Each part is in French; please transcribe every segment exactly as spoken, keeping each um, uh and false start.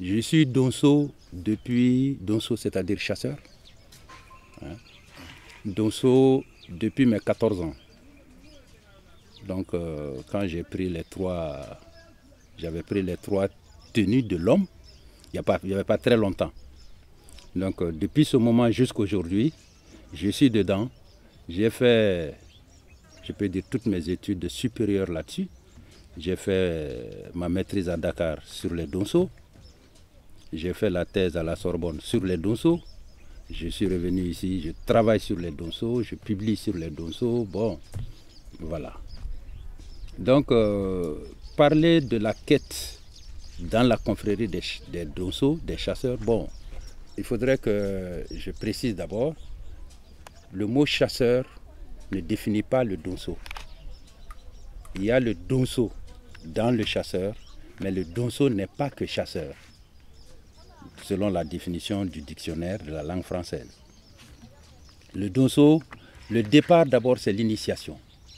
Je suis Donso depuis, Donso c'est-à-dire chasseur. Hein? Donso depuis mes quatorze ans. Donc euh, quand j'ai pris les trois, j'avais pris les trois tenues de l'homme, il n'y avait pas très longtemps. Donc euh, depuis ce moment jusqu'à aujourd'hui, je suis dedans. J'ai fait, je peux dire, toutes mes études supérieures là-dessus. J'ai fait ma maîtrise à Dakar sur les Donso. J'ai fait la thèse à la Sorbonne sur les Donso. Je suis revenu ici, je travaille sur les Donso, je publie sur les Donso. Bon, voilà. Donc, euh, parler de la quête dans la confrérie des, des Donso, des chasseurs, bon, il faudrait que je précise d'abord, le mot chasseur ne définit pas le Donso. Il y a le Donso dans le chasseur, mais le Donso n'est pas que chasseur, selon la définition du dictionnaire de la langue française. Le Donso, le départ d'abord c'est l'initiation.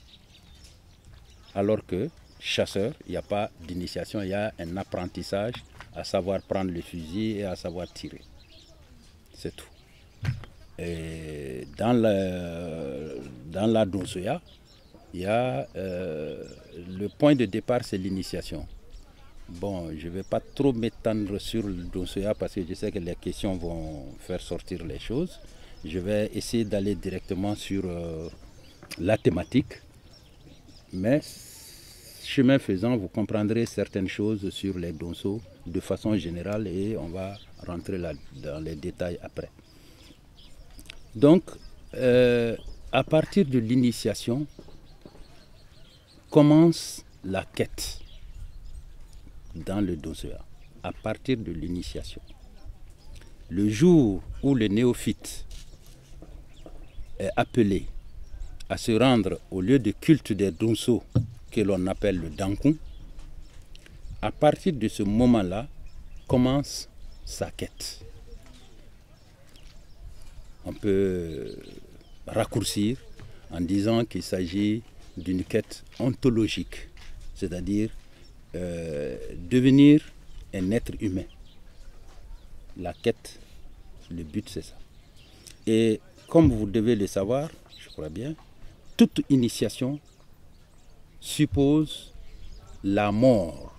Alors que chasseur, il n'y a pas d'initiation, il y a un apprentissage à savoir prendre le fusil et à savoir tirer. C'est tout. Et dans la, dans la Donsoya, il y a euh, le point de départ, c'est l'initiation. Bon, je ne vais pas trop m'étendre sur le Donsoya parce que je sais que les questions vont faire sortir les choses. Je vais essayer d'aller directement sur euh, la thématique. Mais chemin faisant, vous comprendrez certaines choses sur les Donso de façon générale et on va rentrer là dans les détails après. Donc, euh, à partir de l'initiation, commence la quête dans le Donsoya. À partir de l'initiation. Le jour où le néophyte est appelé à se rendre au lieu de culte des Donso que l'on appelle le Dankun, à partir de ce moment-là commence sa quête. On peut raccourcir en disant qu'il s'agit d'une quête ontologique, c'est-à-dire euh, devenir un être humain. La quête, le but c'est ça. Et comme vous devez le savoir, je crois bien, toute initiation suppose la mort,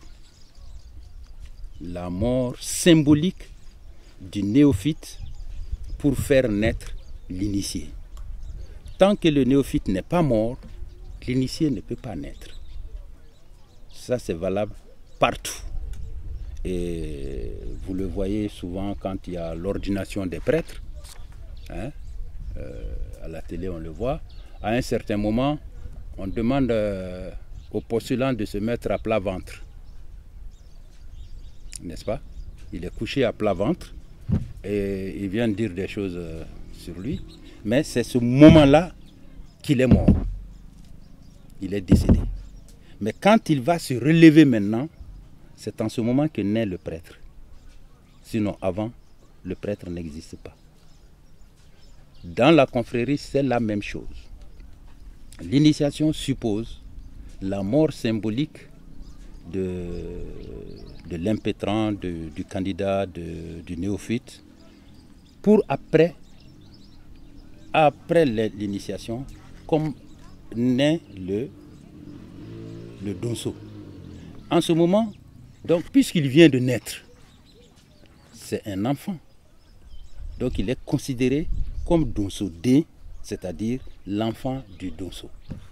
la mort symbolique du néophyte pour faire naître l'initié. Tant que le néophyte n'est pas mort, l'initié ne peut pas naître. Ça c'est valable partout. Et vous le voyez souvent quand il y a l'ordination des prêtres, hein, euh, à la télé on le voit, à un certain moment, on demande euh, au postulant de se mettre à plat ventre. N'est-ce pas? Il est couché à plat ventre et il vient de dire des choses euh, sur lui, mais c'est ce moment-là qu'il est mort. Il est décédé. Mais quand il va se relever maintenant, c'est en ce moment que naît le prêtre. Sinon, avant, le prêtre n'existe pas. Dans la confrérie, c'est la même chose. L'initiation suppose la mort symbolique de, de l'impétrant, de, du candidat, de, du néophyte, pour après, après l'initiation, comme naît le, le Donso. En ce moment, donc, puisqu'il vient de naître, c'est un enfant. Donc il est considéré comme Donso D, c'est-à-dire l'enfant du Donso.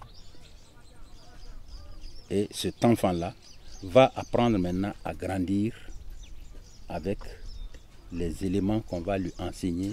Et cet enfant-là va apprendre maintenant à grandir avec les éléments qu'on va lui enseigner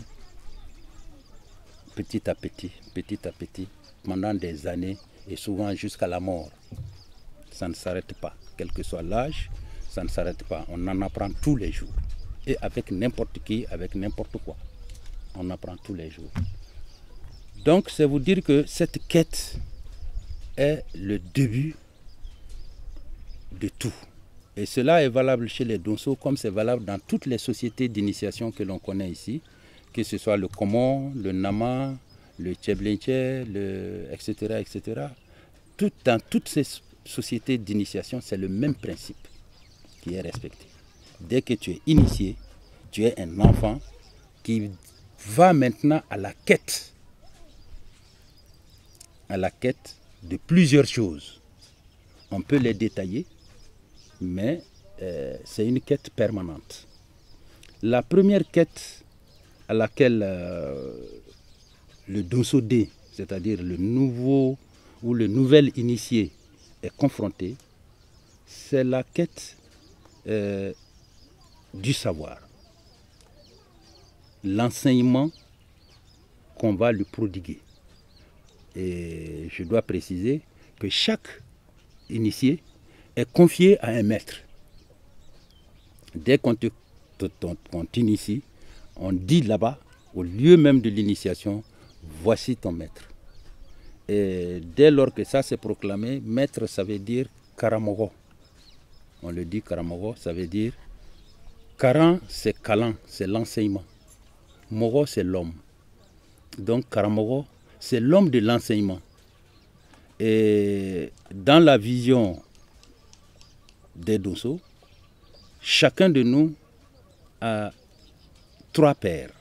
petit à petit, petit à petit, pendant des années et souvent jusqu'à la mort. Ça ne s'arrête pas, quel que soit l'âge, ça ne s'arrête pas. On en apprend tous les jours. Et avec n'importe qui, avec n'importe quoi. On apprend tous les jours. Donc, c'est vous dire que cette quête est le début de tout. Et cela est valable chez les Donso comme c'est valable dans toutes les sociétés d'initiation que l'on connaît ici, que ce soit le Komon, le Nama, le Tcheblenche, le et cetera et cetera. Tout, dans toutes ces sociétés d'initiation, c'est le même principe qui est respecté. dès que tu es initié, tu es un enfant qui va maintenant à la quête, à la quête de plusieurs choses. On peut les détailler, mais euh, c'est une quête permanente. La première quête à laquelle euh, le Donso D, c'est-à-dire le nouveau ou le nouvel initié, est confronté, c'est la quête euh, du savoir. L'enseignement qu'on va lui prodiguer. Et je dois préciser que chaque initié est confié à un maître. Dès qu'on t'initie, on dit là-bas, au lieu même de l'initiation, voici ton maître. Et dès lors que ça s'est proclamé, maître, ça veut dire Karamogo. On le dit Karamogo, ça veut dire Karan, c'est Kalan, c'est l'enseignement. Mogo, c'est l'homme. Donc Karamogo, c'est l'homme de l'enseignement. Et dans la vision des Donso, chacun de nous a trois pères,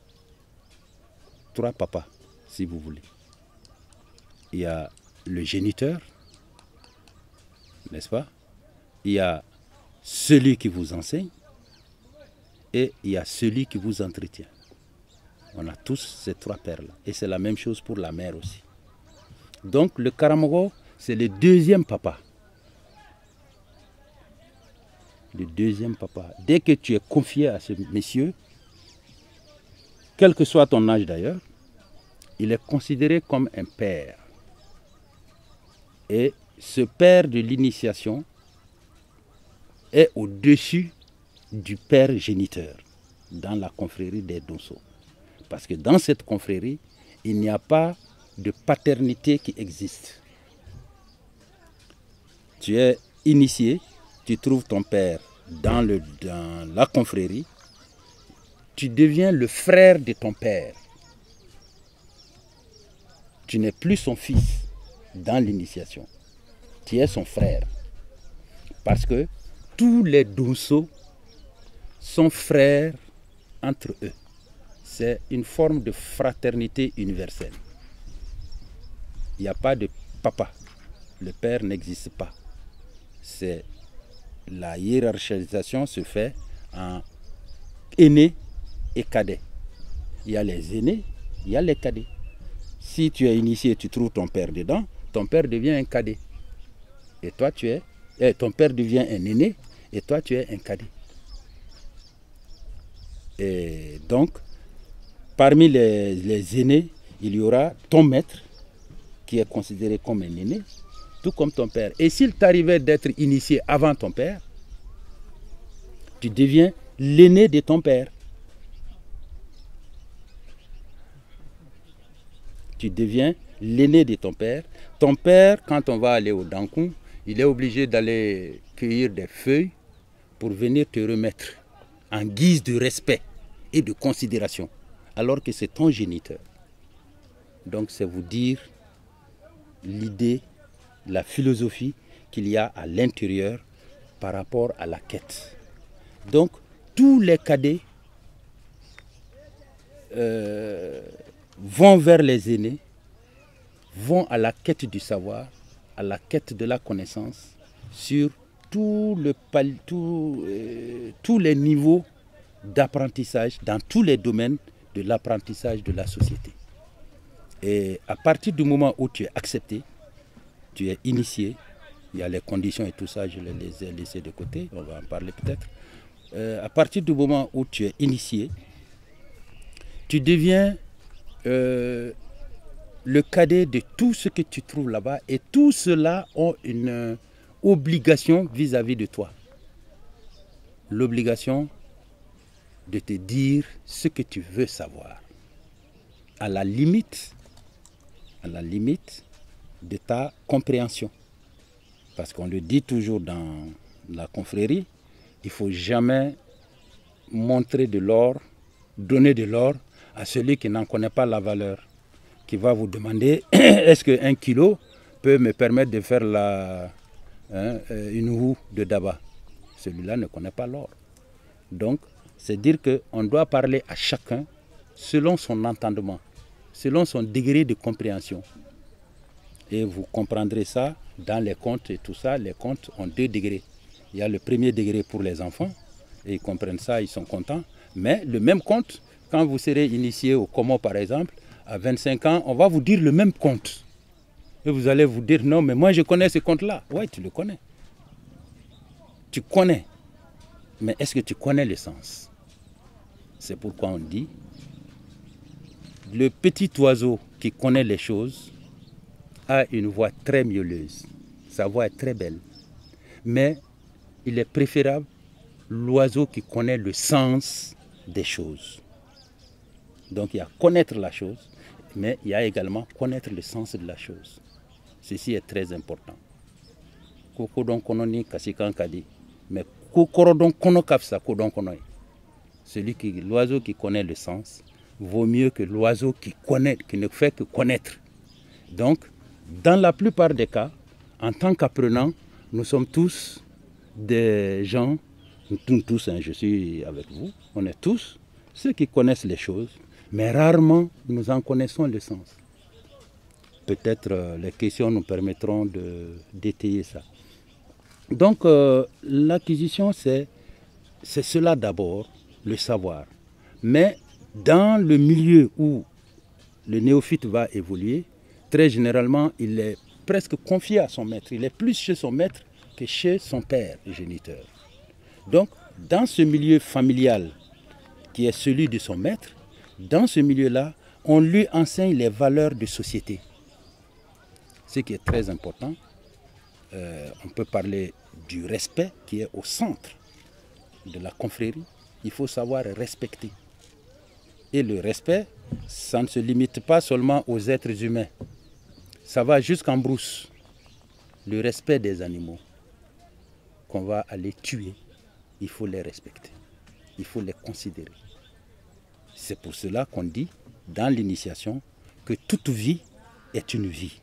trois papas, si vous voulez. Il y a le géniteur, n'est-ce pas? Il y a celui qui vous enseigne et il y a celui qui vous entretient. On a tous ces trois pères-là. Et c'est la même chose pour la mère aussi. Donc le Karamogo, c'est le deuxième papa. Le deuxième papa. Dès que tu es confié à ce monsieur, quel que soit ton âge d'ailleurs, il est considéré comme un père. Et ce père de l'initiation est au-dessus du père géniteur dans la confrérie des Donso. Parce que dans cette confrérie, il n'y a pas de paternité qui existe. Tu es initié, tu trouves ton père dans, le, dans la confrérie, tu deviens le frère de ton père. Tu n'es plus son fils dans l'initiation. Tu es son frère. Parce que tous les Donso sont frères entre eux. C'est une forme de fraternité universelle. Il n'y a pas de papa. Le père n'existe pas. C'est la hiérarchisation se fait en aîné et cadet. Il y a les aînés, il y a les cadets. Si tu es initié, tu trouves ton père dedans, ton père devient un cadet. Et toi, tu es, et ton père devient un aîné, et toi, tu es un cadet. Et donc, parmi les, les aînés, il y aura ton maître, qui est considéré comme un aîné, tout comme ton père. Et s'il t'arrivait d'être initié avant ton père, tu deviens l'aîné de ton père. Tu deviens l'aîné de ton père. Ton père, quand on va aller au Dankun, il est obligé d'aller cueillir des feuilles pour venir te remettre en guise de respect et de considération, alors que c'est ton géniteur. Donc c'est vous dire l'idée, la philosophie qu'il y a à l'intérieur par rapport à la quête. Donc tous les cadets euh, vont vers les aînés, vont à la quête du savoir, à la quête de la connaissance sur tout le, tout, euh, tous les niveaux d'apprentissage, dans tous les domaines de l'apprentissage de la société. Et à partir du moment où tu es accepté, tu es initié, il y a les conditions et tout ça, je les ai laissées de côté, on va en parler peut-être. Euh, à partir du moment où tu es initié, tu deviens euh, le cadet de tout ce que tu trouves là-bas et tout cela ont une euh, obligation vis-à-vis de toi. L'obligation de te dire ce que tu veux savoir. À la limite, à la limite de ta compréhension. Parce qu'on le dit toujours dans la confrérie, il ne faut jamais montrer de l'or, donner de l'or à celui qui n'en connaît pas la valeur, qui va vous demander est-ce qu'un kilo peut me permettre de faire la, hein, une roue de daba. Celui-là ne connaît pas l'or. Donc, c'est dire qu'on doit parler à chacun selon son entendement, selon son degré de compréhension. Et vous comprendrez ça dans les contes et tout ça. Les contes ont deux degrés. Il y a le premier degré pour les enfants, et ils comprennent ça, ils sont contents. Mais le même conte, quand vous serez initié au Komo par exemple, à vingt-cinq ans, on va vous dire le même conte. Et vous allez vous dire, non, mais moi je connais ce conte-là. Oui, tu le connais. Tu connais. Mais est-ce que tu connais le sens? C'est pourquoi on dit, le petit oiseau qui connaît les choses a une voix très mielleuse. Sa voix est très belle. Mais il est préférable l'oiseau qui connaît le sens des choses. Donc il y a connaître la chose, mais il y a également connaître le sens de la chose. Ceci est très important. Mais celui qui, l'oiseau qui connaît le sens vaut mieux que l'oiseau qui connaît, qui ne fait que connaître. Donc, dans la plupart des cas, en tant qu'apprenants, nous sommes tous des gens, nous tous, hein, je suis avec vous, on est tous ceux qui connaissent les choses, mais rarement nous en connaissons le sens. Peut-être euh, les questions nous permettront de d'étayer ça. Donc, euh, l'acquisition, c'est cela d'abord, le savoir. Mais dans le milieu où le néophyte va évoluer, très généralement, il est presque confié à son maître. Il est plus chez son maître que chez son père géniteur. Donc, dans ce milieu familial qui est celui de son maître, dans ce milieu-là, on lui enseigne les valeurs de société. Ce qui est très important. Euh, on peut parler du respect qui est au centre de la confrérie. Il faut savoir respecter. Et le respect, ça ne se limite pas seulement aux êtres humains. Ça va jusqu'en brousse. Le respect des animaux qu'on va aller tuer, il faut les respecter. Il faut les considérer. C'est pour cela qu'on dit dans l'initiation que toute vie est une vie.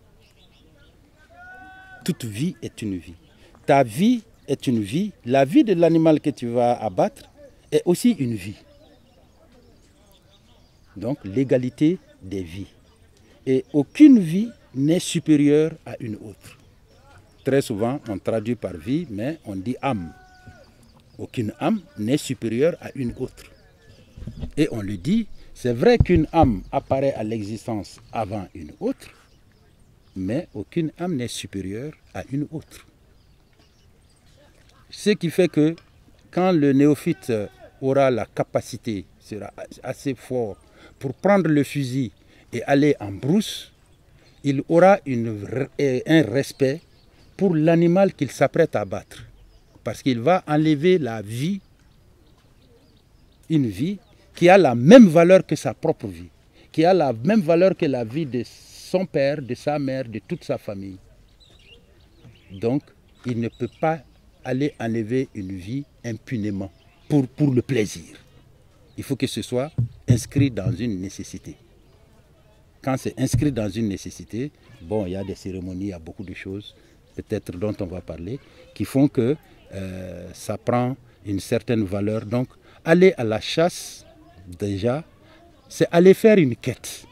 Toute vie est une vie. Ta vie est une vie. La vie de l'animal que tu vas abattre est aussi une vie. Donc l'égalité des vies. Et aucune vie n'est supérieure à une autre. Très souvent, on traduit par vie, mais on dit âme. Aucune âme n'est supérieure à une autre. Et on le dit, c'est vrai qu'une âme apparaît à l'existence avant une autre, mais aucune âme n'est supérieure à une autre. Ce qui fait que quand le néophyte aura la capacité, sera assez fort pour prendre le fusil et aller en brousse, il aura une, un respect pour l'animal qu'il s'apprête à battre. Parce qu'il va enlever la vie, une vie qui a la même valeur que sa propre vie, qui a la même valeur que la vie de son père, de sa mère, de toute sa famille. Donc, il ne peut pas aller enlever une vie impunément pour, pour le plaisir. Il faut que ce soit inscrit dans une nécessité. Quand c'est inscrit dans une nécessité, bon, il y a des cérémonies, il y a beaucoup de choses, peut-être dont on va parler, qui font que euh, ça prend une certaine valeur. Donc, aller à la chasse, déjà, c'est aller faire une quête.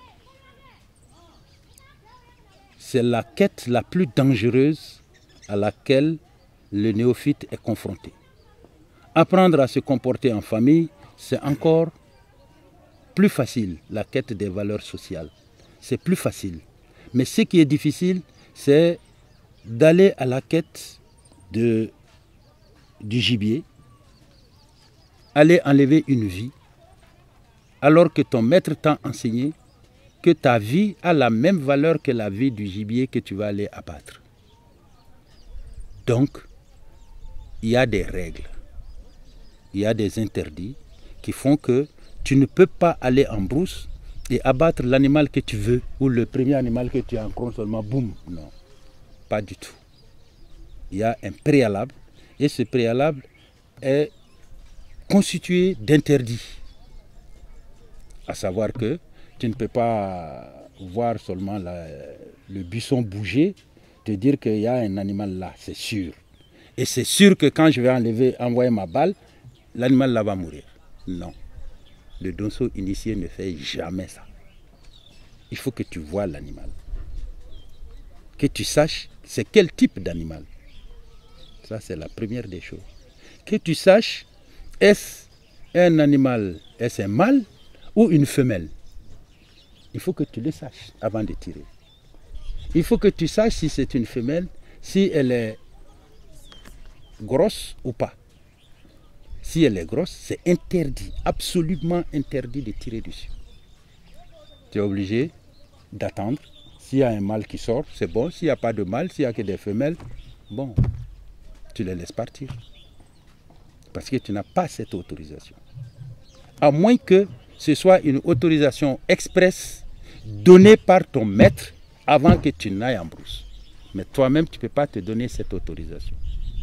C'est la quête la plus dangereuse à laquelle le néophyte est confronté. Apprendre à se comporter en famille, c'est encore plus facile, la quête des valeurs sociales. C'est plus facile. Mais ce qui est difficile, c'est d'aller à la quête de, du gibier, aller enlever une vie, alors que ton maître t'a enseigné que ta vie a la même valeur que la vie du gibier que tu vas aller abattre. Donc, il y a des règles, il y a des interdits qui font que tu ne peux pas aller en brousse et abattre l'animal que tu veux ou le premier animal que tu rencontres seulement, boum, non, pas du tout. Il y a un préalable et ce préalable est constitué d'interdits. À savoir que tu ne peux pas voir seulement la, le buisson bouger, te dire qu'il y a un animal là, c'est sûr. Et c'est sûr que quand je vais enlever, envoyer ma balle, l'animal là va mourir. Non. Le donso initié ne fait jamais ça. Il faut que tu vois l'animal. Que tu saches c'est quel type d'animal. Ça, c'est la première des choses. Que tu saches, est-ce un animal, est-ce un mâle ou une femelle? Il faut que tu le saches avant de tirer. Il faut que tu saches si c'est une femelle, si elle est grosse ou pas. Si elle est grosse, c'est interdit, absolument interdit de tirer dessus. Tu es obligé d'attendre. S'il y a un mâle qui sort, c'est bon. S'il n'y a pas de mâle, s'il n'y a que des femelles, bon, tu les laisses partir. Parce que tu n'as pas cette autorisation. À moins que ce soit une autorisation express donnée par ton maître avant que tu n'ailles en brousse. Mais toi-même, tu ne peux pas te donner cette autorisation.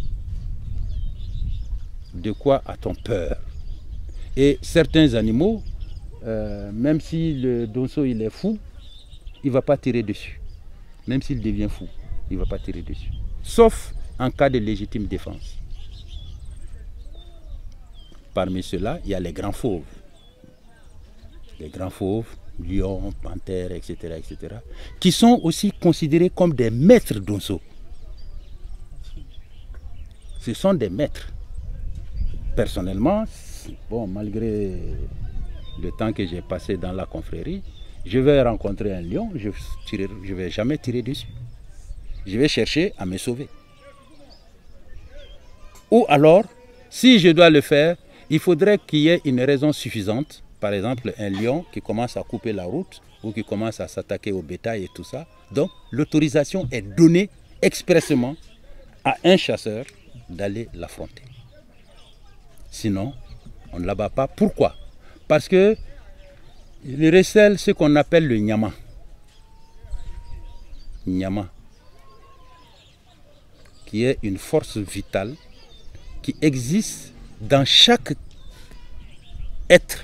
De quoi a-t-on peur? Et certains animaux, euh, même si le donso il est fou, il ne va pas tirer dessus. Même s'il devient fou, il ne va pas tirer dessus. Sauf en cas de légitime défense. Parmi ceux-là, il y a les grands fauves. Les grands fauves, lions, panthères, et cetera, et cetera, qui sont aussi considérés comme des maîtres donso. Ce sont des maîtres. Personnellement, bon, malgré le temps que j'ai passé dans la confrérie, je vais rencontrer un lion, je ne vais jamais tirer dessus. Je vais chercher à me sauver. Ou alors, si je dois le faire, il faudrait qu'il y ait une raison suffisante. Par exemple, un lion qui commence à couper la route ou qui commence à s'attaquer au bétail et tout ça. Donc, l'autorisation est donnée expressément à un chasseur d'aller l'affronter. Sinon, on ne l'abat pas. Pourquoi? Parce que il recèle ce qu'on appelle le nyama. Nyama, qui est une force vitale qui existe dans chaque être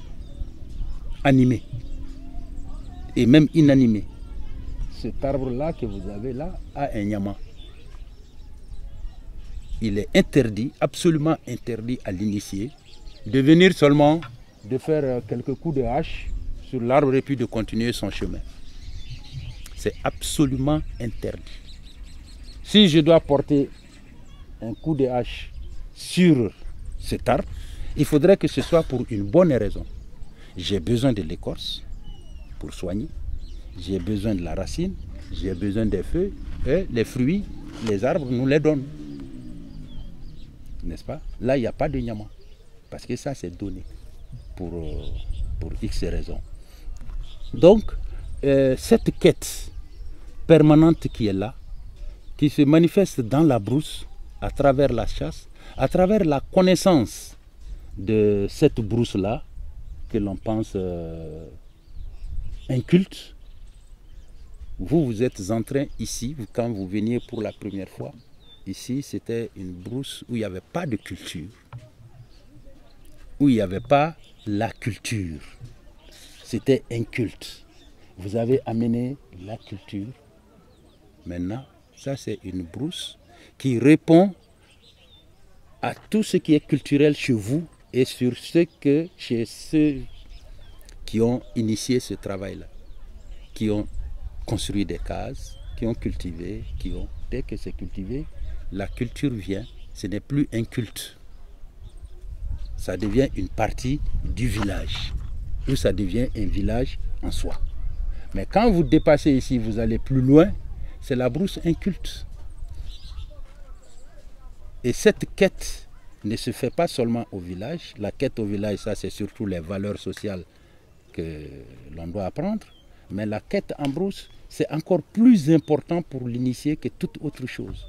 animé et même inanimé. Cet arbre-là que vous avez là a un nyama. Il est interdit, absolument interdit à l'initié, de venir seulement, de faire quelques coups de hache sur l'arbre et puis de continuer son chemin. C'est absolument interdit. Si je dois porter un coup de hache sur cet arbre, il faudrait que ce soit pour une bonne raison. J'ai besoin de l'écorce pour soigner, j'ai besoin de la racine, j'ai besoin des feuilles, et les fruits, les arbres nous les donnent. N'est-ce pas? Là, il n'y a pas de nyama, parce que ça, c'est donné pour, pour X raisons. Donc, euh, cette quête permanente qui est là, qui se manifeste dans la brousse, à travers la chasse, à travers la connaissance de cette brousse-là, que l'on pense euh, inculte. Vous, vous êtes en train ici, quand vous veniez pour la première fois, ici c'était une brousse où il n'y avait pas de culture, où il n'y avait pas la culture. C'était inculte. Vous avez amené la culture. Maintenant, ça c'est une brousse qui répond à tout ce qui est culturel chez vous et sur ce que chez ceux qui ont initié ce travail-là, qui ont construit des cases, qui ont cultivé, qui ont, dès que c'est cultivé, la culture vient, ce n'est plus un culte. Ça devient une partie du village, ou ça devient un village en soi. Mais quand vous dépassez ici, vous allez plus loin, c'est la brousse inculte. Et cette quête ne se fait pas seulement au village. La quête au village, ça c'est surtout les valeurs sociales que l'on doit apprendre. Mais la quête en brousse, c'est encore plus important pour l'initié que toute autre chose.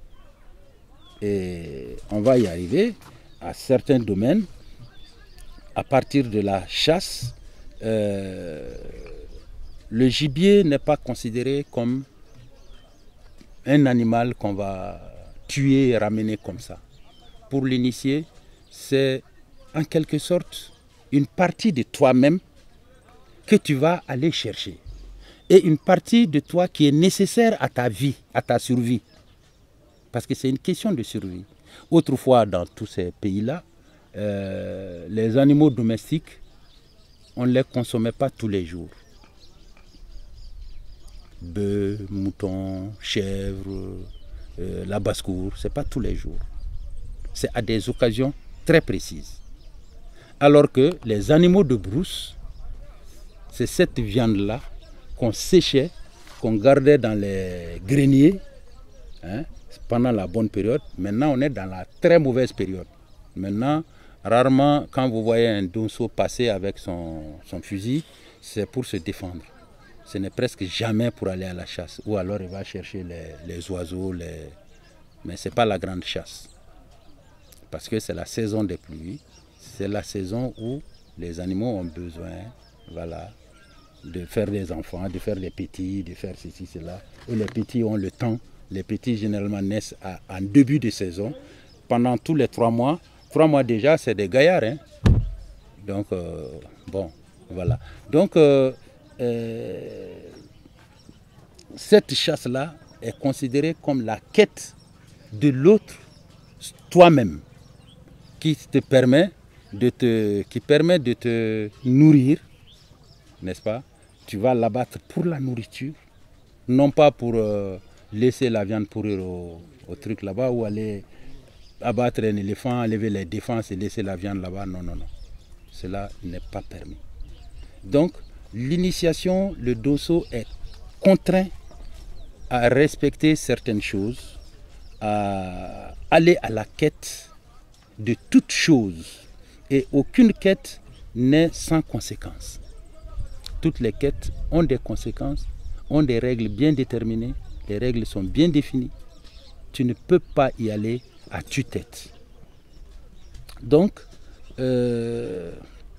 Et on va y arriver à certains domaines. À partir de la chasse, euh, le gibier n'est pas considéré comme un animal qu'on va tuer et ramener comme ça. Pour l'initié, c'est en quelque sorte une partie de toi-même que tu vas aller chercher. Et une partie de toi qui est nécessaire à ta vie, à ta survie. Parce que c'est une question de survie. Autrefois, dans tous ces pays-là, euh, les animaux domestiques, on ne les consommait pas tous les jours. Bœufs, moutons, chèvres, euh, la basse-cour, ce n'est pas tous les jours. C'est à des occasions très précises. Alors que les animaux de brousse, c'est cette viande-là qu'on séchait, qu'on gardait dans les greniers, hein, pendant la bonne période. Maintenant, on est dans la très mauvaise période. Maintenant, rarement, quand vous voyez un donceau passer avec son, son fusil, c'est pour se défendre. Ce n'est presque jamais pour aller à la chasse. Ou alors, il va chercher les, les oiseaux, les... mais ce n'est pas la grande chasse. Parce que c'est la saison des pluies. C'est la saison où les animaux ont besoin, voilà, de faire des enfants, de faire des petits, de faire ceci, cela. Et les petits ont le temps. Les petits généralement naissent à, en début de saison. Pendant tous les trois mois, trois mois déjà, c'est des gaillards. Hein. Donc, euh, bon, voilà. Donc, euh, euh, cette chasse-là est considérée comme la quête de l'autre, toi-même, qui te permet de te, qui permet de te nourrir, n'est-ce pas? Tu vas l'abattre pour la nourriture, non pas pour euh, laisser la viande pourrir au, au truc là-bas ou aller abattre un éléphant, enlever les défenses et laisser la viande là-bas. Non, non, non. Cela n'est pas permis. Donc, l'initiation, le dosso est contraint à respecter certaines choses, à aller à la quête de toutes choses. Et aucune quête n'est sans conséquences. Toutes les quêtes ont des conséquences, ont des règles bien déterminées. Les règles sont bien définies. Tu ne peux pas y aller à tue-tête. Donc, euh,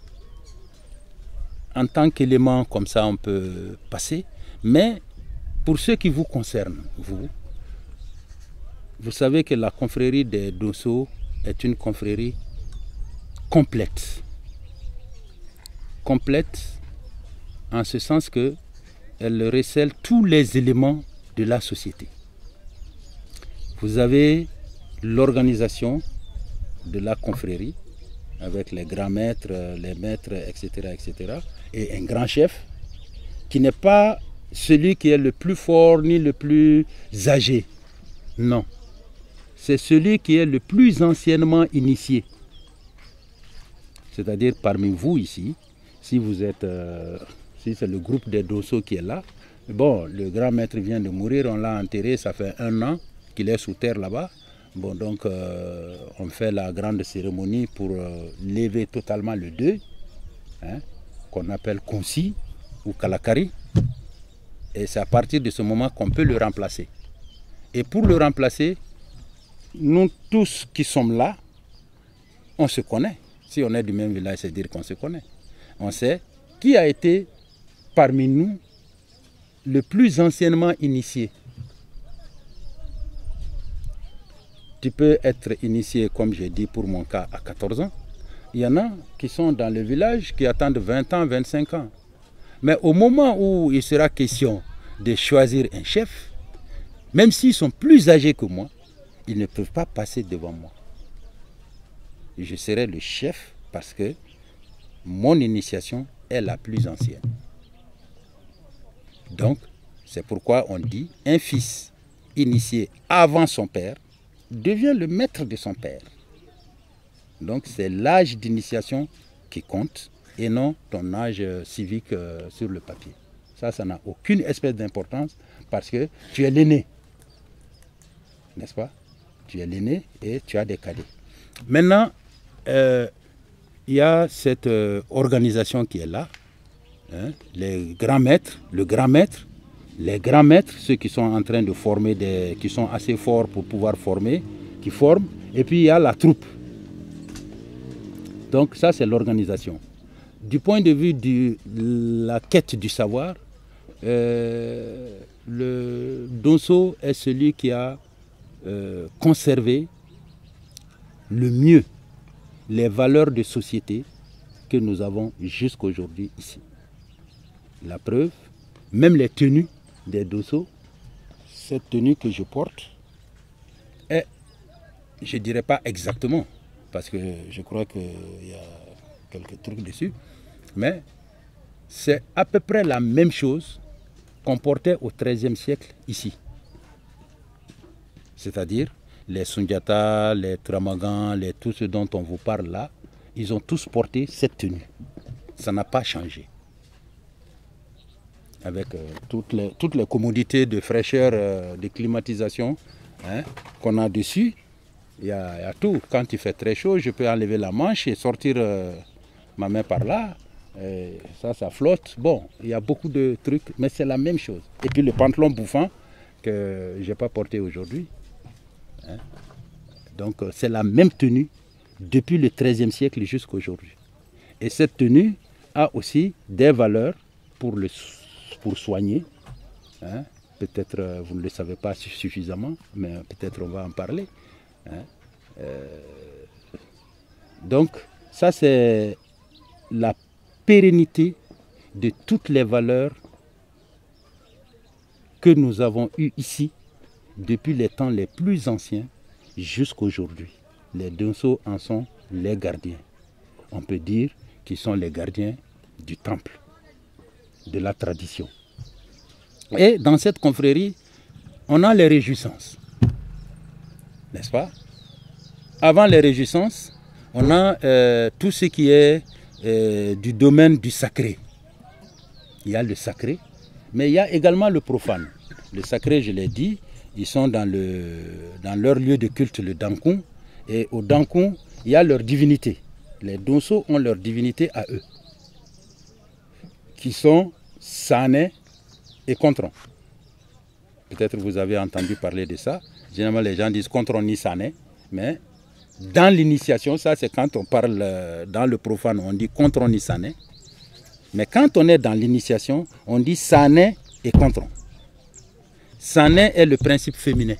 en tant qu'élément comme ça, on peut passer. Mais pour ce qui vous concerne, vous, vous savez que la confrérie des Dosso est une confrérie complète. Complète en ce sens qu'elle recèle tous les éléments de la société. Vous avez l'organisation de la confrérie avec les grands maîtres, les maîtres, et cetera, et cetera, et un grand chef qui n'est pas celui qui est le plus fort ni le plus âgé. Non. C'est celui qui est le plus anciennement initié. C'est-à-dire parmi vous ici, si vous êtes, euh, si c'est le groupe des Dosso qui est là, bon, le grand maître vient de mourir, on l'a enterré, ça fait un an qu'il est sous terre là-bas. Bon, donc euh, on fait la grande cérémonie pour euh, lever totalement le deuil, hein, qu'on appelle Konsi ou Kalakari. Et c'est à partir de ce moment qu'on peut le remplacer. Et pour le remplacer, nous tous qui sommes là, on se connaît. Si on est du même village, c'est dire qu'on se connaît. On sait qui a été parmi nous le plus anciennement initié. Tu peux être initié, comme j'ai dit pour mon cas, à quatorze ans. Il y en a qui sont dans le village qui attendent vingt ans, vingt-cinq ans. Mais au moment où il sera question de choisir un chef, même s'ils sont plus âgés que moi, ils ne peuvent pas passer devant moi. Je serai le chef parce que mon initiation est la plus ancienne. Donc, c'est pourquoi on dit un fils initié avant son père devient le maître de son père. Donc, c'est l'âge d'initiation qui compte et non ton âge civique euh, sur le papier. Ça, ça n'a aucune espèce d'importance parce que tu es l'aîné. N'est-ce pas? Tu es l'aîné et tu as des cadets. Maintenant, euh, il y a cette euh, organisation qui est là. Hein, les grands maîtres, le grand maître, les grands maîtres, ceux qui sont en train de former, des, qui sont assez forts pour pouvoir former, qui forment. Et puis il y a la troupe. Donc ça, c'est l'organisation. Du point de vue de la quête du savoir, euh, le Dosso est celui qui a euh, conservé le mieux les valeurs de société que nous avons jusqu'aujourd'hui ici. La preuve, même les tenues des Dosso, cette tenue que je porte est, je ne dirais pas exactement, parce que je crois qu'il y a quelques trucs dessus, mais c'est à peu près la même chose qu'on portait au treizième siècle ici. C'est-à-dire les Sundiata, les Tramagans, les, tout ce dont on vous parle là, ils ont tous porté cette tenue. Ça n'a pas changé. Avec euh, toutes, les, toutes les commodités de fraîcheur, euh, de climatisation hein, qu'on a dessus, il y, y a tout. Quand il fait très chaud, je peux enlever la manche et sortir euh, ma main par là. Et ça, ça flotte. Bon, il y a beaucoup de trucs, mais c'est la même chose. Et puis le pantalon bouffant que je n'ai pas porté aujourd'hui. Hein. Donc c'est la même tenue depuis le treizième siècle jusqu'à aujourd'hui. Et cette tenue a aussi des valeurs pour, le, pour soigner. Hein. Peut-être euh, vous ne le savez pas suffisamment, mais peut-être on va en parler. Hein. Euh, donc ça c'est la pérennité de toutes les valeurs que nous avons eues ici depuis les temps les plus anciens jusqu'à aujourd'hui. Les Donso en sont les gardiens. On peut dire qu'ils sont les gardiens du temple, de la tradition. Et dans cette confrérie, on a les réjouissances, n'est-ce pas? Avant les réjouissances, on a euh, tout ce qui est euh, du domaine du sacré. Il y a le sacré, mais il y a également le profane. Le sacré, je l'ai dit, ils sont dans, le, dans leur lieu de culte, le Dankun. Et au Dankun, il y a leur divinité. Les Donso ont leur divinité à eux, qui sont Sané et Kontron. Peut-être vous avez entendu parler de ça. Généralement, les gens disent Kontron ni Sané, mais dans l'initiation, ça c'est quand on parle dans le profane, on dit Kontron ni Sané. Mais quand on est dans l'initiation, on dit Sané et Kontron. Sané est le principe féminin.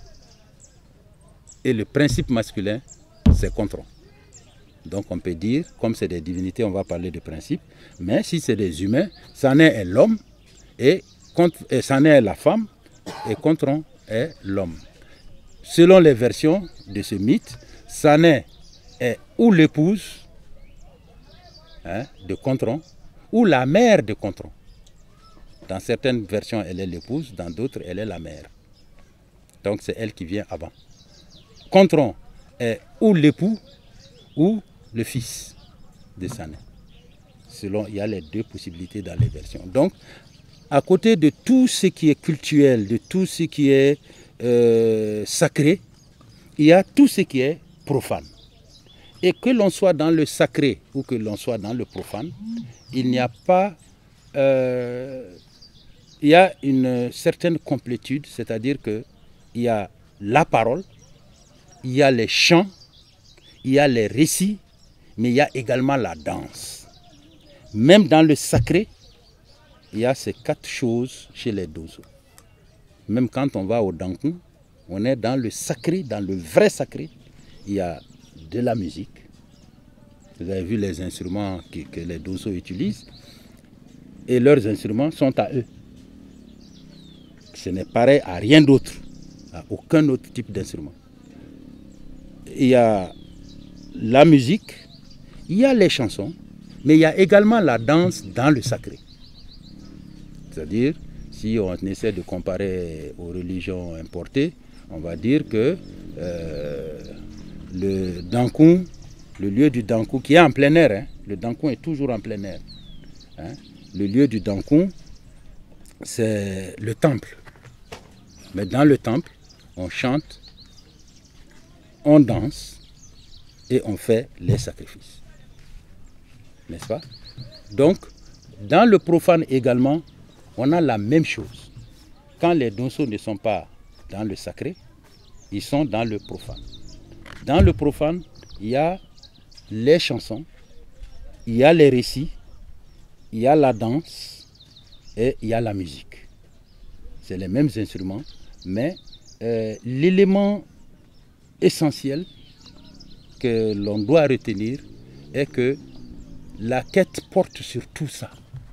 Et le principe masculin, c'est Kontron. Donc on peut dire, comme c'est des divinités, on va parler de principe. Mais si c'est des humains, Sané est l'homme, et, et Sané est la femme, et Kontron est l'homme. Selon les versions de ce mythe, Sané est ou l'épouse hein, de Kontron, ou la mère de Kontron. Dans certaines versions, elle est l'épouse, dans d'autres, elle est la mère. Donc c'est elle qui vient avant. Kontron est ou l'époux ou le fils de Sané. Selon, il y a les deux possibilités dans les versions. Donc, à côté de tout ce qui est cultuel, de tout ce qui est euh, sacré, il y a tout ce qui est profane. Et que l'on soit dans le sacré ou que l'on soit dans le profane, il n'y a pas... Euh, il y a une certaine complétude, c'est-à-dire qu'il y a la parole, il y a les chants, il y a les récits, mais il y a également la danse. Même dans le sacré, il y a ces quatre choses chez les Donso. Même quand on va au Dankun, on est dans le sacré, dans le vrai sacré. Il y a de la musique. Vous avez vu les instruments que, que les Donso utilisent. Et leurs instruments sont à eux. Ce n'est pareil à rien d'autre, à aucun autre type d'instrument. Il y a la musique, il y a les chansons, mais il y a également la danse dans le sacré. C'est-à-dire, si on essaie de comparer aux religions importées, on va dire que euh, le Dankun, le lieu du Dankun, qui est en plein air, hein, le Dankun est toujours en plein air. Hein, le lieu du Dankun, c'est le temple. Mais dans le temple, on chante, on danse et on fait les sacrifices. N'est-ce pas? Donc, dans le profane également, on a la même chose. Quand les Donso ne sont pas dans le sacré, ils sont dans le profane. Dans le profane, il y a les chansons, il y a les récits, il y a la danse et il y a la musique. C'est les mêmes instruments, mais euh, l'élément essentiel que l'on doit retenir est que la quête porte sur tout ça.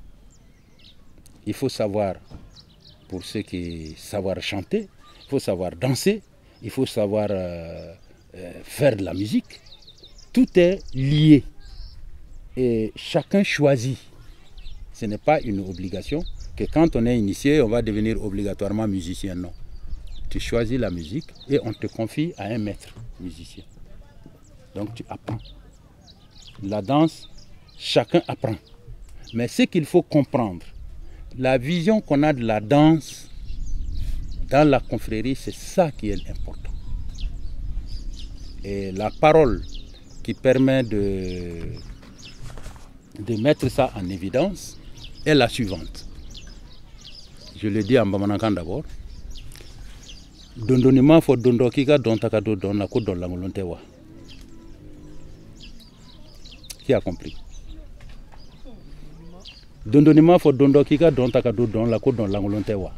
Il faut savoir, pour ceux qui savent chanter, il faut savoir danser, il faut savoir euh, euh, faire de la musique. tout est lié. Et chacun choisit. Ce n'est pas une obligation que quand on est initié, on va devenir obligatoirement musicien. Non. Tu choisis la musique et on te confie à un maître musicien. Donc tu apprends. La danse, chacun apprend. Mais ce qu'il faut comprendre, la vision qu'on a de la danse dans la confrérie, c'est ça qui est important. Et la parole qui permet de, de mettre ça en évidence est la suivante. Je le dis en Bamanankan d'abord. Dondonima fo dondo kika don takado don la ko don langolontewa. Qui a compris? Dondonima fo dondo kika don takado don la ko don langolontewa.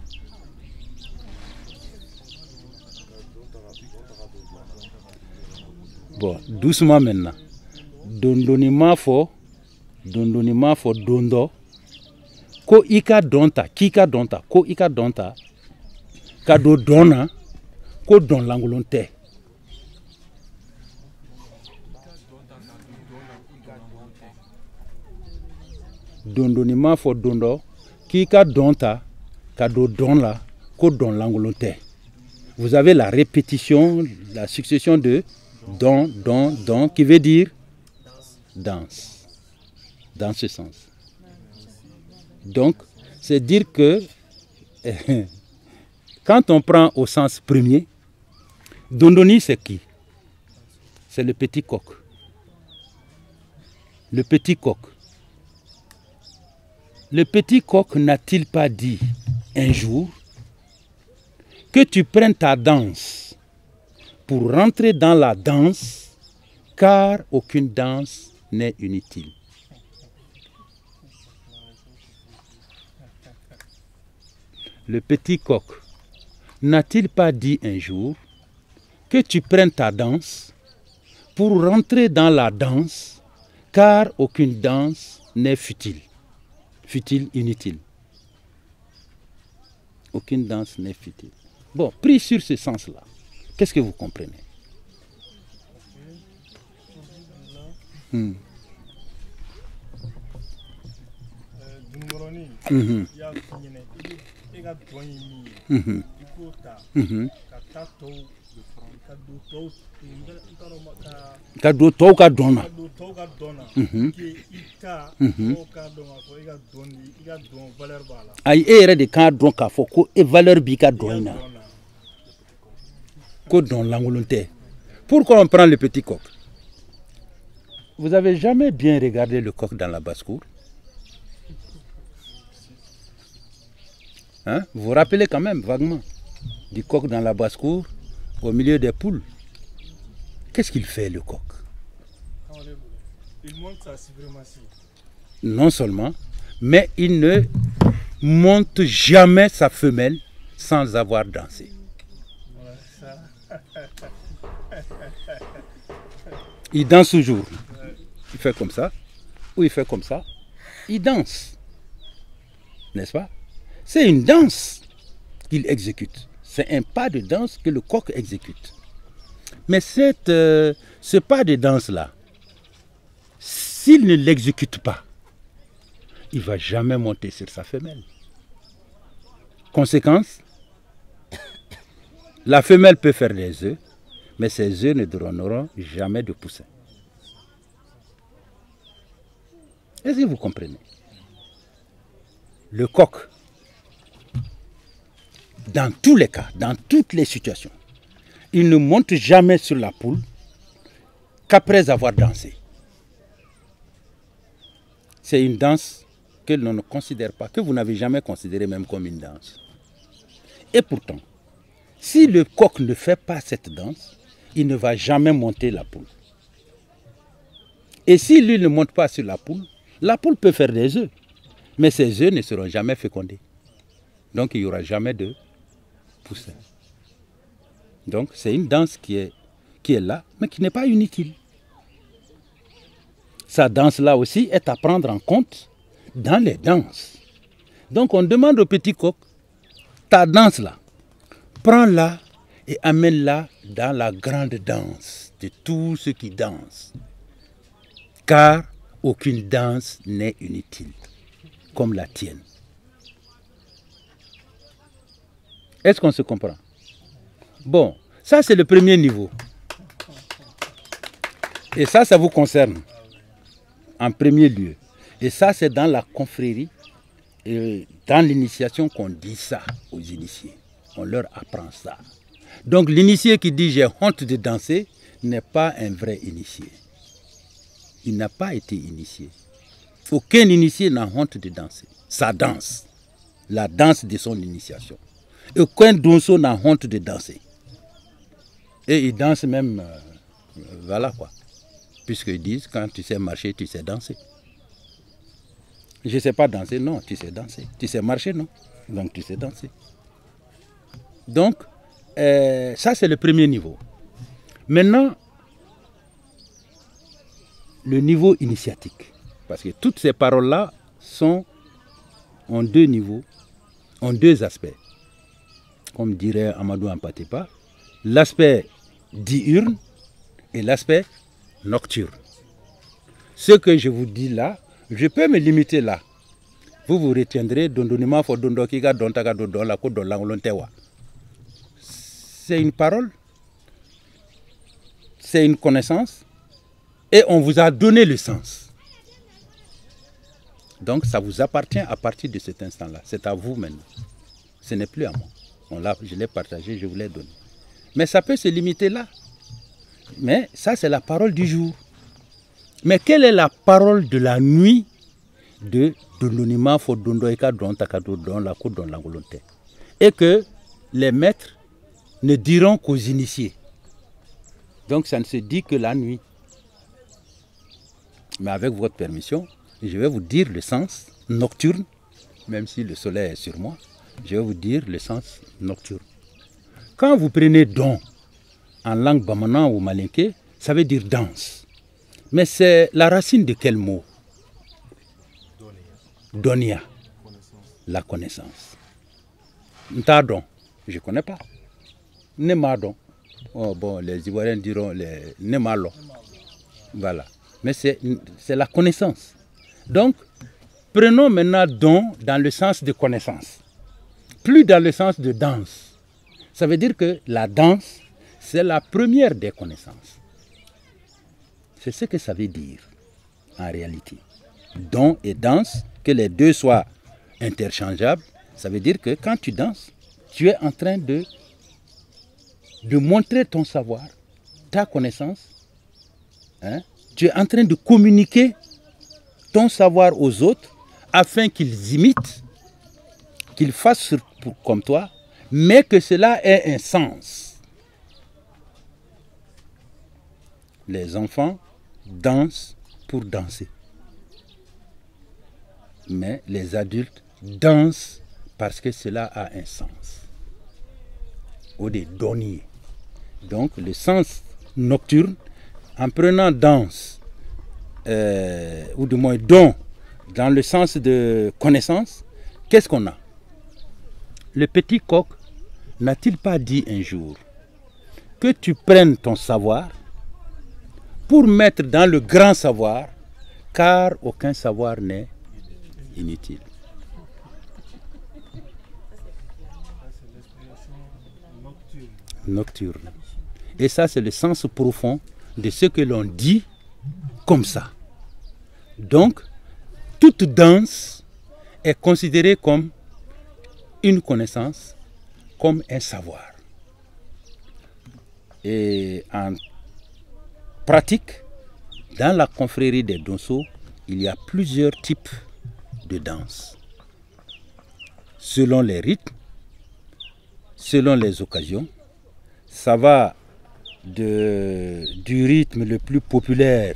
Bon, doucement maintenant. Dondonima fo dondonima fo dondo ko ika donta kika donta ko ika donta kado dona ko don langolonte. Dondonima fo dondo kika donta kado donla ko don langolonte. Vous avez la répétition, la succession de don, don, don qui veut dire danse. Dans ce sens. Donc, c'est dire que quand on prend au sens premier, Dondoni c'est qui? C'est le petit coq. Le petit coq. Le petit coq n'a-t-il pas dit un jour que tu prennes ta danse pour rentrer dans la danse, car aucune danse n'est inutile. Le petit coq n'a-t-il pas dit un jour que tu prennes ta danse pour rentrer dans la danse, car aucune danse n'est futile. Futile, inutile. Aucune danse n'est futile. Bon, pris sur ce sens-là, qu'est-ce que vous comprenez? Hmm. Mm-hmm. Mm-hmm. Mm-hmm. Kado to ka dona. Ay e yɛrɛ de kan dɔn k'a fɔ ko e valeur b'i ka dɔn in na. Ko dɔn langolon tɛ. Pourquoi on prend le petit coq? Vous avez jamais bien regardé le coq dans la basse-cour? Hein? Vous vous rappelez quand même vaguement du coq dans la basse-cour au milieu des poules. Qu'est-ce qu'il fait le coq? Il monte sa suprématie. Non seulement, mais il ne monte jamais sa femelle sans avoir dansé. Il danse toujours. Il fait comme ça, ou il fait comme ça. Il danse. N'est-ce pas? C'est une danse qu'il exécute. C'est un pas de danse que le coq exécute. Mais cette, euh, ce pas de danse-là, s'il ne l'exécute pas, il ne va jamais monter sur sa femelle. Conséquence, la femelle peut faire des œufs, mais ces œufs ne donneront jamais de poussins. Est-ce que vous comprenez? Le coq, dans tous les cas, dans toutes les situations, il ne monte jamais sur la poule qu'après avoir dansé. C'est une danse que l'on ne considère pas, que vous n'avez jamais considérée même comme une danse. Et pourtant, si le coq ne fait pas cette danse, il ne va jamais monter la poule. Et si lui ne monte pas sur la poule, la poule peut faire des œufs, mais ces œufs ne seront jamais fécondés. Donc il n'y aura jamais de poussins. Donc c'est une danse qui est, qui est là, mais qui n'est pas inutile. Sa danse-là aussi est à prendre en compte dans les danses. Donc on demande au petit coq, ta danse-là, prends-la et amène-la dans la grande danse de tous ceux qui dansent. car aucune danse n'est inutile, comme la tienne. Est-ce qu'on se comprend? Bon, ça c'est le premier niveau. Et ça, ça vous concerne en premier lieu. Et ça, c'est dans la confrérie, et dans l'initiation qu'on dit ça aux initiés. On leur apprend ça. Donc l'initié qui dit j'ai honte de danser n'est pas un vrai initié. Il n'a pas été initié. Aucun initié n'a honte de danser. Ça danse. La danse de son initiation. Aucun donso n'a honte de danser. Et il danse même, euh, voilà quoi. Puisqu'ils disent, quand tu sais marcher, tu sais danser. Je ne sais pas danser, non, tu sais danser. Tu sais marcher, non, donc tu sais danser. Donc, euh, ça c'est le premier niveau. Maintenant, le niveau initiatique. Parce que toutes ces paroles-là sont en deux niveaux, en deux aspects. Comme dirait Amadou Ampatepa, l'aspect diurne et l'aspect nocturne. Ce que je vous dis là, je peux me limiter là. Vous vous retiendrez dondonima fo dondokiga dontaga dondola ko dolangolontewa. C'est une parole, c'est une connaissance et on vous a donné le sens. Donc ça vous appartient à partir de cet instant-là. C'est à vous maintenant. Ce n'est plus à moi. Bon, là, je l'ai partagé, je vous l'ai donné. Mais ça peut se limiter là. Mais ça, c'est la parole du jour. Mais quelle est la parole de la nuit de Dondonima Fodondoeka Don Takado Don Lako Don Langolonte? Et que les maîtres ne diront qu'aux initiés. Donc ça ne se dit que la nuit. Mais avec votre permission, je vais vous dire le sens nocturne, même si le soleil est sur moi, je vais vous dire le sens nocturne. Quand vous prenez don en langue bamana ou malinké, ça veut dire danse. Mais c'est la racine de quel mot? Donia. La connaissance. Ntadon, je ne connais pas. Nemadon. Oh bon, les Ivoiriens diront les Nemalo. Voilà. Mais c'est la connaissance. Donc, prenons maintenant don dans le sens de connaissance. Plus dans le sens de danse. Ça veut dire que la danse, c'est la première des connaissances. C'est ce que ça veut dire en réalité. Don et danse, que les deux soient interchangeables, ça veut dire que quand tu danses, tu es en train de, de montrer ton savoir, ta connaissance. Hein? Tu es en train de communiquer ton savoir aux autres afin qu'ils imitent, qu'ils fassent comme toi, mais que cela ait un sens. Les enfants dansent pour danser. Mais les adultes dansent parce que cela a un sens. Ou des donniers. Donc le sens nocturne, en prenant danse, euh, ou du moins don, dans le sens de connaissance, qu'est-ce qu'on a? Le petit coq n'a-t-il pas dit un jour que tu prennes ton savoir pour mettre dans le grand savoir, car aucun savoir n'est inutile. Nocturne. Et ça, c'est le sens profond de ce que l'on dit comme ça. Donc, toute danse est considérée comme une connaissance, comme un savoir. Et en pratique, dans la confrérie des Donso, il y a plusieurs types de danse. Selon les rythmes, selon les occasions, ça va de, du rythme le plus populaire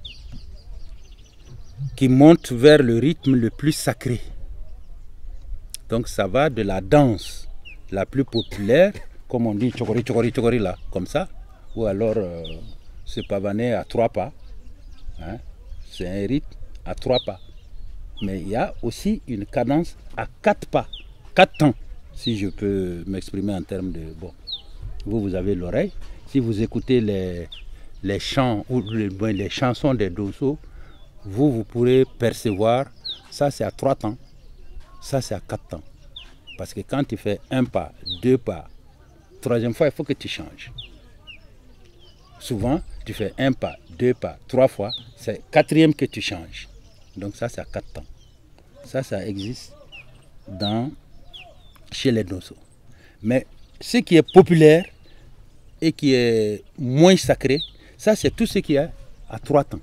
qui monte vers le rythme le plus sacré. Donc ça va de la danse la plus populaire, comme on dit tchokori tchokori tchokori là, comme ça, ou alors euh, se pavaner à trois pas. Hein? C'est un rythme à trois pas. Mais il y a aussi une cadence à quatre pas, quatre temps, si je peux m'exprimer en termes de... Bon, vous, vous avez l'oreille. Si vous écoutez les, les chants ou les, les chansons des Donso, vous, vous pourrez percevoir, ça c'est à trois temps, ça c'est à quatre temps. Parce que quand tu fais un pas, deux pas, troisième fois, il faut que tu changes. Souvent, tu fais un pas, deux pas, trois fois, c'est quatrième que tu changes. Donc ça c'est à quatre temps. Ça, ça existe dans, chez les Donso. Mais ce qui est populaire et qui est moins sacré, ça c'est tout ce qui est à trois temps.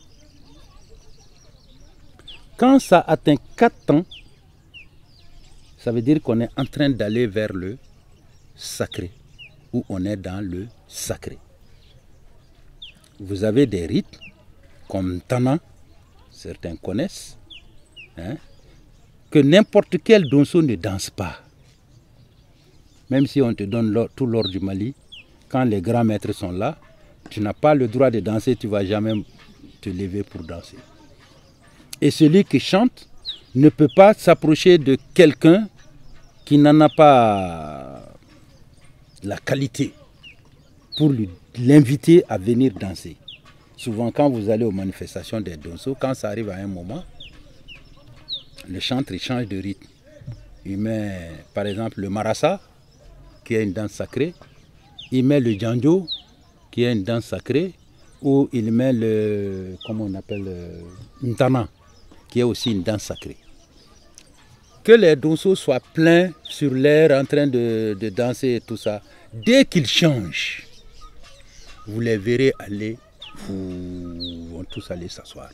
Quand ça atteint quatre temps, ça veut dire qu'on est en train d'aller vers le sacré, ou on est dans le sacré. Vous avez des rites, comme Tana, certains connaissent, hein, que n'importe quel Donso ne danse pas. Même si on te donne tout l'or du Mali, quand les grands maîtres sont là, tu n'as pas le droit de danser, tu ne vas jamais te lever pour danser. Et celui qui chante ne peut pas s'approcher de quelqu'un qui n'en a pas la qualité pour l'inviter à venir danser. Souvent, quand vous allez aux manifestations des Donso, quand ça arrive à un moment, le chantre il change de rythme. Il met par exemple le marassa, qui est une danse sacrée, il met le djanjo, qui est une danse sacrée, ou il met le, comment on appelle, le ntana, qui est aussi une danse sacrée. Que les Donso soient pleins sur l'air en train de, de danser et tout ça, dès qu'ils changent, vous les verrez aller, vous vont tous aller s'asseoir.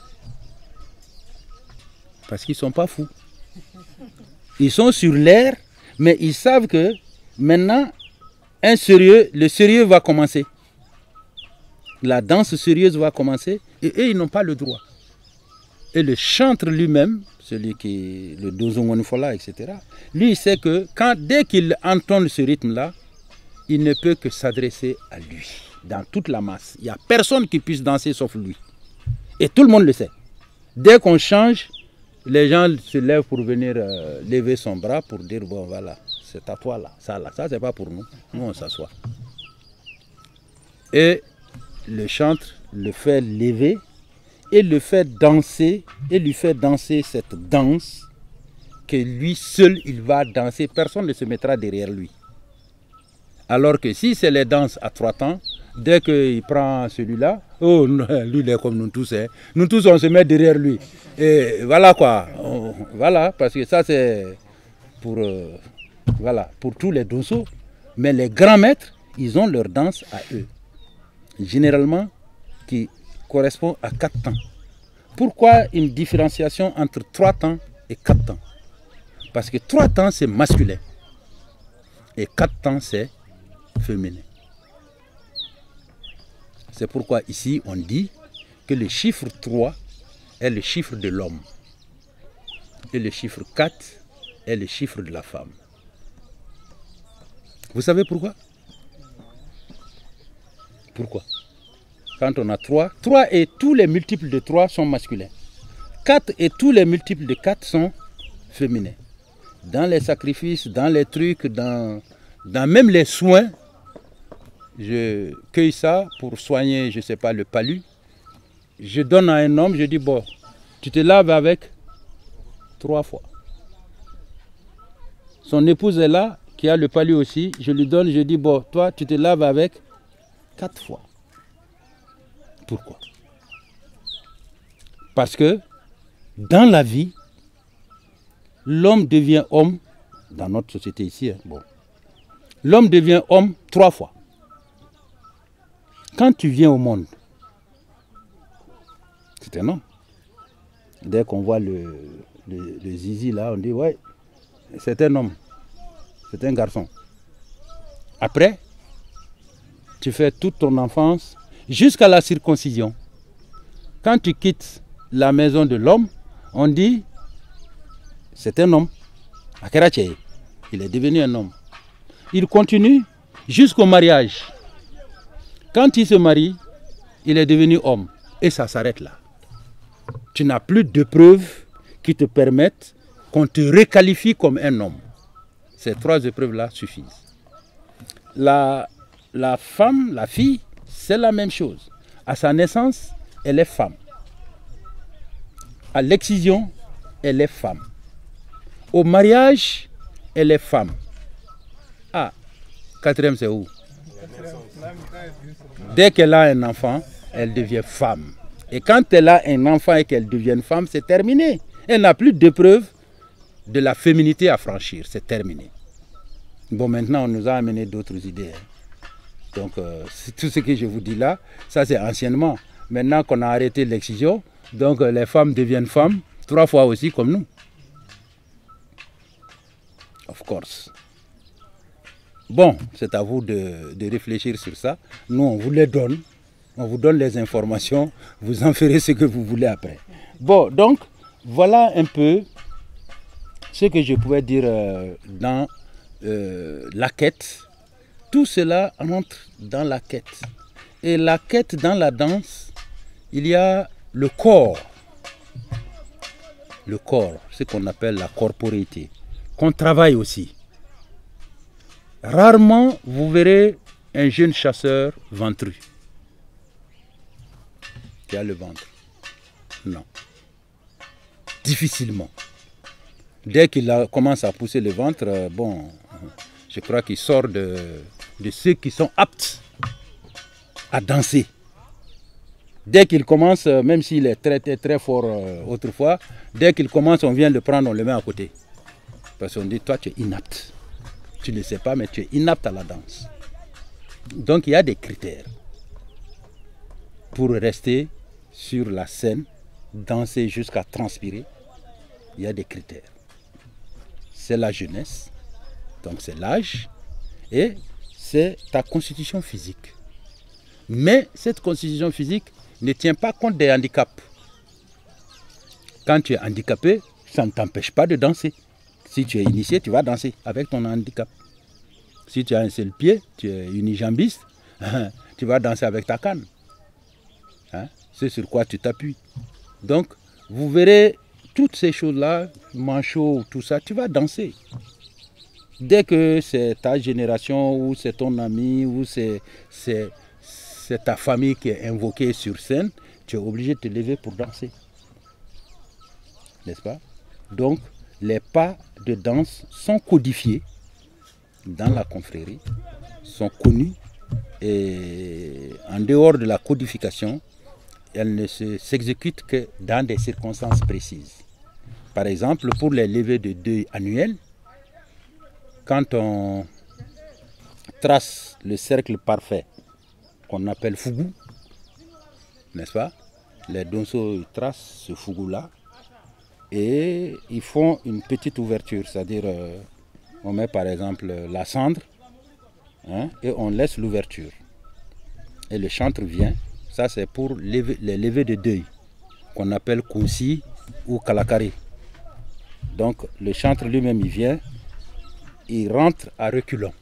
Parce qu'ils ne sont pas fous. Ils sont sur l'air, mais ils savent que maintenant, un sérieux, le sérieux va commencer. La danse sérieuse va commencer et eux, ils n'ont pas le droit. Et le chantre lui-même, celui qui le Dozongonifola, et cetera, lui, il sait que quand, dès qu'il entend ce rythme-là, il ne peut que s'adresser à lui, dans toute la masse. Il n'y a personne qui puisse danser sauf lui. Et tout le monde le sait. Dès qu'on change, les gens se lèvent pour venir euh, lever son bras pour dire, bon voilà, c'est à toi là, ça là, ça c'est pas pour nous, nous on s'assoit. Et le chantre le fait lever et le fait danser, et lui fait danser cette danse que lui seul il va danser, personne ne se mettra derrière lui. Alors que si c'est les danses à trois temps, dès qu'il prend celui-là, oh, lui il est comme nous tous, hein. Nous tous on se met derrière lui. Et voilà quoi, on, voilà, parce que ça c'est pour, euh, voilà, pour tous les Donso. Mais les grands maîtres, ils ont leur danse à eux. Généralement, qui correspond à quatre temps. Pourquoi une différenciation entre trois temps et quatre temps? Parce que trois temps c'est masculin et quatre temps c'est féminin. C'est pourquoi ici on dit que le chiffre trois est le chiffre de l'homme et le chiffre quatre est le chiffre de la femme. Vous savez pourquoi? Pourquoi? Quand on a trois, trois et tous les multiples de trois sont masculins. quatre et tous les multiples de quatre sont féminins. Dans les sacrifices, dans les trucs, dans, dans même les soins, je cueille ça pour soigner, je ne sais pas, le palu. Je donne à un homme, je dis, bon, tu te laves avec trois fois. Son épouse est là, qui a le palu aussi, je lui donne, je dis, bon, toi, tu te laves avec quatre fois. Pourquoi? Parce que dans la vie, l'homme devient homme, dans notre société ici, hein, bon, l'homme devient homme trois fois. Quand tu viens au monde, c'est un homme. Dès qu'on voit le, le, le zizi là, on dit, ouais, c'est un homme, c'est un garçon. Après, tu fais toute ton enfance jusqu'à la circoncision. Quand tu quittes la maison de l'homme, on dit, c'est un homme. Akerache, il est devenu un homme. Il continue jusqu'au mariage. Quand il se marie, il est devenu homme. Et ça s'arrête là. Tu n'as plus de preuves qui te permettent qu'on te requalifie comme un homme. Ces trois épreuves-là suffisent. La, la femme, la fille, c'est la même chose. À sa naissance, elle est femme. À l'excision, elle est femme. Au mariage, elle est femme. Ah, quatrième, c'est où? Dès qu'elle a un enfant, elle devient femme. Et quand elle a un enfant et qu'elle devient femme, c'est terminé. Elle n'a plus de preuve de la féminité à franchir. C'est terminé. Bon, maintenant, on nous a amené d'autres idées. Donc, euh, tout ce que je vous dis là, ça c'est anciennement. Maintenant qu'on a arrêté l'excision, donc euh, les femmes deviennent femmes, trois fois aussi comme nous. Of course. Bon, c'est à vous de, de réfléchir sur ça. Nous, on vous les donne. On vous donne les informations. Vous en ferez ce que vous voulez après. Bon, donc, voilà un peu ce que je pouvais dire euh, dans euh, la quête. Tout cela entre dans la quête. Et la quête dans la danse, il y a le corps. Le corps, ce qu'on appelle la corporéité, qu'on travaille aussi. Rarement, vous verrez un jeune chasseur ventru. Qui a le ventre. Non. Difficilement. Dès qu'il commence à pousser le ventre, bon, je crois qu'il sort de, de ceux qui sont aptes à danser. Dès qu'il commence, même s'il est très, très, très fort euh, autrefois, dès qu'il commence, on vient le prendre, on le met à côté. Parce qu'on dit, toi, tu es inapte. Tu ne le sais pas, mais tu es inapte à la danse. Donc, il y a des critères pour rester sur la scène, danser jusqu'à transpirer. Il y a des critères. C'est la jeunesse, donc c'est l'âge, et c'est ta constitution physique. Mais cette constitution physique ne tient pas compte des handicaps. Quand tu es handicapé, ça ne t'empêche pas de danser. Si tu es initié, tu vas danser avec ton handicap. Si tu as un seul pied, tu es unijambiste, tu vas danser avec ta canne. Hein? C'est sur quoi tu t'appuies. Donc, vous verrez toutes ces choses-là, manchot, tout ça, tu vas danser. Dès que c'est ta génération, ou c'est ton ami, ou c'est ta famille qui est invoquée sur scène, tu es obligé de te lever pour danser. N'est-ce pas? Donc, les pas de danse sont codifiés dans la confrérie, sont connus, et en dehors de la codification, elles ne s'exécutent que dans des circonstances précises. Par exemple, pour les levées de deuil annuelles, quand on trace le cercle parfait qu'on appelle fougou, n'est-ce pas? Les donsos tracent ce fougou-là et ils font une petite ouverture, c'est-à-dire euh, on met par exemple la cendre, hein, et on laisse l'ouverture. Et le chantre vient, ça c'est pour lever, les levées de deuil, qu'on appelle koussi ou kalakari. Donc le chantre lui-même il vient, il rentre à reculons.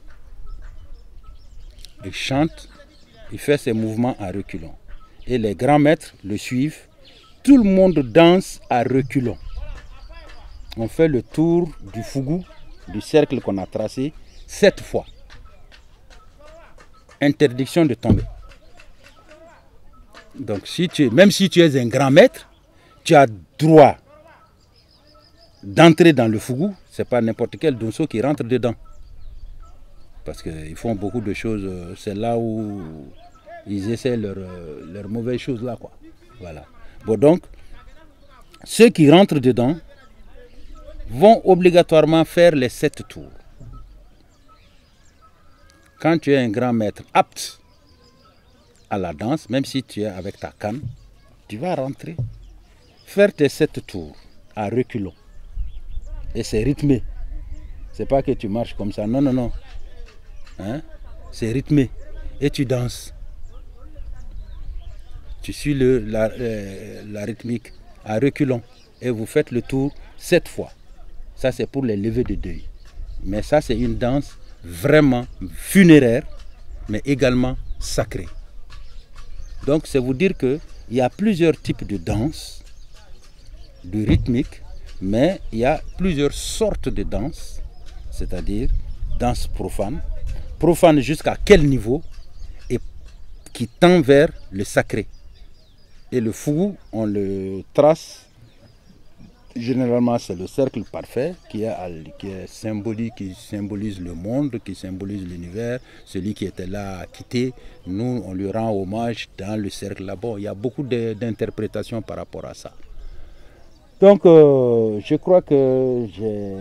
Il chante, il fait ses mouvements à reculons. Et les grands maîtres le suivent. Tout le monde danse à reculons. On fait le tour du fougou, du cercle qu'on a tracé, sept fois. Interdiction de tomber. Donc si tu, même si tu es un grand maître, tu as droit d'entrer dans le fougou. Ce n'est pas n'importe quel donso qui rentre dedans. Parce qu'ils font beaucoup de choses, c'est là où ils essaient leurs leur mauvaises choses là, quoi. Voilà. Bon, donc, ceux qui rentrent dedans vont obligatoirement faire les sept tours. Quand tu es un grand maître apte à la danse, même si tu es avec ta canne, tu vas rentrer, faire tes sept tours à reculons. Et c'est rythmé. C'est pas que tu marches comme ça. Non, non, non. Hein? C'est rythmé. Et tu danses. Tu suis le, la, euh, la rythmique à reculons. Et vous faites le tour sept fois. Ça, c'est pour les levées de deuil. Mais ça, c'est une danse vraiment funéraire, mais également sacrée. Donc, c'est vous dire qu'il y a plusieurs types de danse, de rythmique, mais il y a plusieurs sortes de danse, c'est-à-dire danse profane. Profane jusqu'à quel niveau? Et qui tend vers le sacré. Et le fougou, on le trace généralement, c'est le cercle parfait qui est, qui est symbolique, qui symbolise le monde, qui symbolise l'univers. Celui qui était là a quitté. Nous, on lui rend hommage dans le cercle là-bas. Il y a beaucoup d'interprétations par rapport à ça. Donc, euh, je crois que j'ai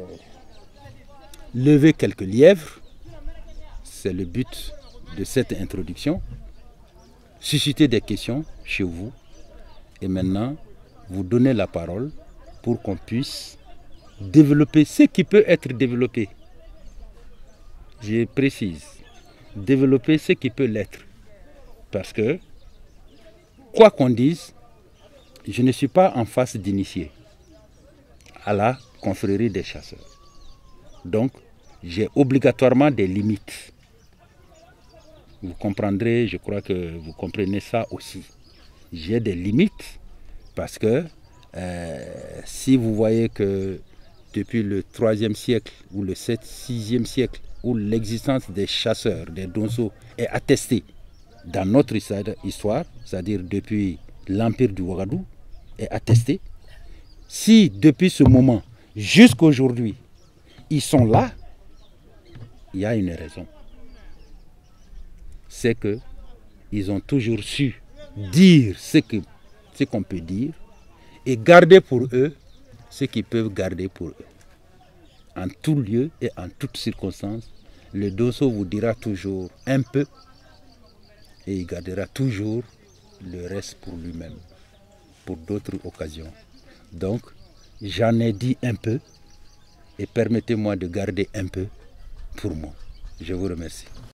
levé quelques lièvres. C'est le but de cette introduction. Susciter des questions chez vous. Et maintenant, vous donner la parole pour qu'on puisse développer ce qui peut être développé. Je précise, développer ce qui peut l'être. Parce que, quoi qu'on dise, je ne suis pas en face d'initiés à la confrérie des chasseurs. Donc, j'ai obligatoirement des limites. Vous comprendrez, je crois que vous comprenez ça aussi. J'ai des limites parce que euh, si vous voyez que depuis le troisième siècle ou le sixième siècle, où l'existence des chasseurs, des donsos, est attestée dans notre histoire, c'est-à-dire depuis l'empire du Ouagadougou, est attestée, si depuis ce moment jusqu'à aujourd'hui, ils sont là, il y a une raison. C'est qu'ils ont toujours su dire ce que, ce qu'on peut dire et garder pour eux ce qu'ils peuvent garder pour eux. En tout lieu et en toutes circonstances, le dosso vous dira toujours un peu et il gardera toujours le reste pour lui-même, pour d'autres occasions. Donc, j'en ai dit un peu et permettez-moi de garder un peu pour moi. Je vous remercie.